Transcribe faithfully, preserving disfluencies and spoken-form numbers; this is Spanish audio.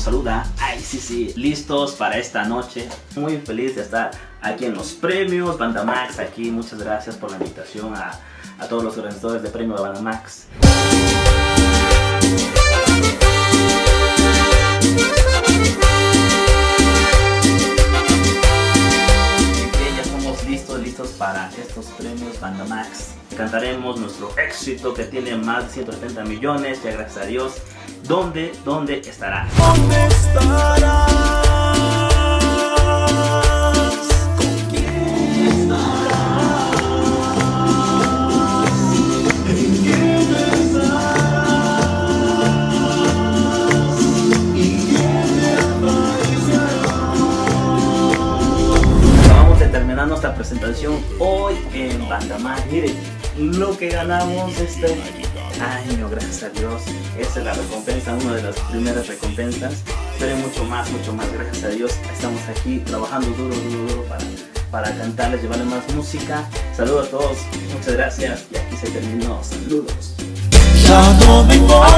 saluda. Ay, sí, sí, listos para esta noche. Muy feliz de estar aquí en los premios Bandamax. Aquí, muchas gracias por la invitación a, a todos los organizadores de premios Bandamax. Ya estamos listos, listos para estos premios Bandamax. Cantaremos nuestro éxito que tiene más de ciento setenta millones, ya gracias a Dios. ¿Dónde, dónde estarás? ¿Dónde estarás? ¿Con quién estarás? ¿En quién estarás? ¿Y quién te aparecerá? Acabamos de terminar nuestra presentación hoy en Bandamax. Miren lo que ganamos este año, gracias a Dios. Esa es la recompensa, una de las primeras recompensas. Pero mucho más, mucho más, gracias a Dios. Estamos aquí trabajando duro, duro, duro para, para cantarles, llevarles más música. Saludos a todos, muchas gracias. Y aquí se terminó. Saludos. Ya no me importa.